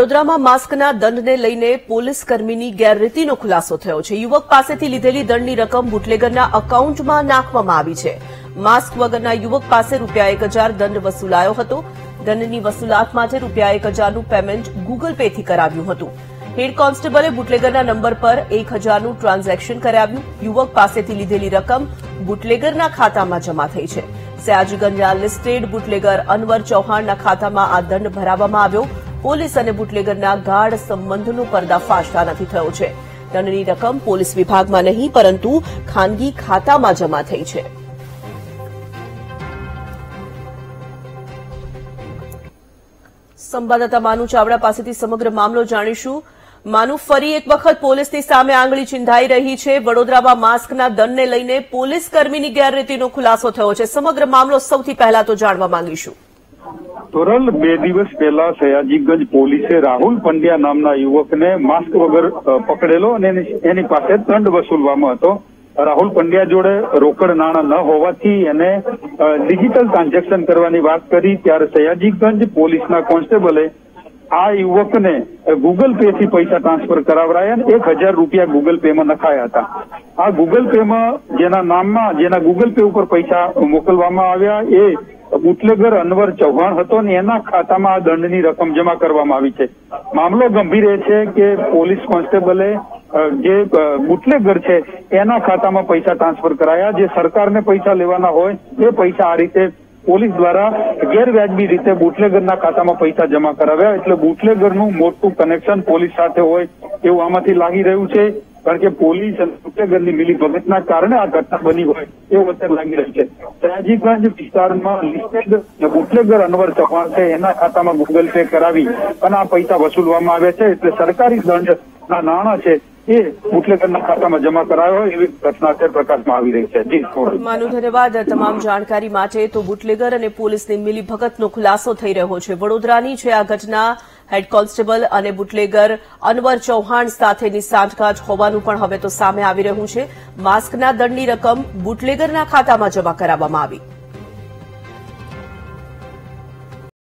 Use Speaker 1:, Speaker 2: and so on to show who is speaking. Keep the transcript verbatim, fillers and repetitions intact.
Speaker 1: વડોદરામાં માસ્કના દંડને લઈને પોલીસ કર્મીની ગેરરીતિનો ખુલાસો થયો છે। યુવક પાસેથી લીધેલી દંડની રકમ બુટલેગરના અકાઉન્ટમાં નાખવામાં આવી છે। માસ્ક વગરના યુવક પાસે રૂપિયા એક હજાર દંડ વસૂલાયો હતો। દંડની વસૂલાત માટે રૂપિયા એક હજારનું પેમેન્ટ ગૂગલ પેથી કરાવ્યું હતું। હેડ કોન્સ્ટેબલે બુટલેગરના નંબર પર એક હજારનું ટ્રાન્ઝેક્શન કરાવ્યું। યુવક પાસેથી લીધેલી રકમ બુટલેગરના ખાતામાં જમા થઈ છે। સયાજીગંજના લિસ્ટેડ બુટલેગર અનવર ચૌહાણના ખાતામાં આ દંડ ભરાવવામાં આવ્યો। પોલીસ અને બુટલેગરના ગાઢ સંબંધનો પર્દાફાશ નથી થયો છે। દંડની રકમ પોલીસ વિભાગમાં નહીં પરંતુ ખાનગી ખાતામાં જમા થઈ છે। સંવાદદાતા માનુ ચાવડા પાસેથી સમગ્ર મામલો જાણીશું। માનુ, ફરી એક વખત પોલીસની સામે આંગળી ચીંધાઈ રહી છે। વડોદરામાં માસ્કના દંડને લઈને પોલીસ કર્મીની ગેરરીતિનો ખુલાસો થયો છે। સમગ્ર મામલો સૌથી પહેલા તો જાણવા માંગીશું।
Speaker 2: તોરલ બે દિવસ પહેલા સયાજીગંજ પોલીસે રાહુલ પંડ્યા નામના યુવકને માસ્ક વગર પકડેલો અને એની પાસે દંડ વસૂલવામાં હતો। રાહુલ પંડ્યા જોડે રોકડ નાણાં ન હોવાથી એને ડિજિટલ ટ્રાન્ઝેક્શન કરવાની વાત કરી ત્યારે સયાજીગંજ પોલીસના કોન્સ્ટેબલે આ યુવકને ગૂગલ પે થી પૈસા ટ્રાન્સફર કરાવરાયા અને એક હજાર રૂપિયા ગૂગલ પે માં નખાયા હતા। આ ગૂગલ પે માં જેના નામમાં જેના ગૂગલ પે ઉપર પૈસા મોકલવામાં આવ્યા એ બુટલેગર અનવર ચૌહાણ હતો ને એના ખાતામાં આ દંડની રકમ જમા કરવામાં આવી છે। મામલો ગંભીર એ છે કે પોલીસ કોન્સ્ટેબલે જે બુટલેગર છે એના ખાતામાં પૈસા ટ્રાન્સફર કરાયા। જે સરકારને પૈસા લેવાના હોય એ પૈસા આ રીતે પોલીસ દ્વારા ગેરવ્યાજબી રીતે બુટલેગરના ખાતામાં પૈસા જમા કરાવ્યા। એટલે બુટલેગરનું મોટું કનેક્શન પોલીસ સાથે હોય એવું આમાંથી લાગી રહ્યું છે, કારણ કે પોલીસ અને બુટલેગરની મિલીભગતના કારણે આ ઘટના બની હોય એવું અત્યારે લાગી રહ્યું છે। સયાજીગંજ વિસ્તારમાં લિસ્ટેડ બુટલેગર અનવર ચૌહાણ છે એના ખાતામાં ગૂગલ પે કરાવી અને આ પૈસા વસૂલવામાં આવ્યા છે। એટલે સરકારી દંડના નાણાં છે એ બુટલેગરના ખાતામાં જમા કરાયો એવી ઘટના અત્યારે પ્રકાશમાં આવી રહી છે। જી
Speaker 1: માનુ, ધન્યવાદ તમામ જાણકારી માટે। તો બુટલેગર અને પોલીસની મિલીભગતનો ખુલાસો થઈ રહ્યો છે। વડોદરાની છે આ ઘટના। હેડ કોન્સ્ટેબલ અને બુટલેગર અનવર ચૌહાણ સાથેની સાંઠગાંઠ હોવાનું પણ હવે તો સામે આવી રહ્યું છે। માસ્કના દંડની રકમ બુટલેગરના ખાતામાં જમા કરાવવામાં આવી।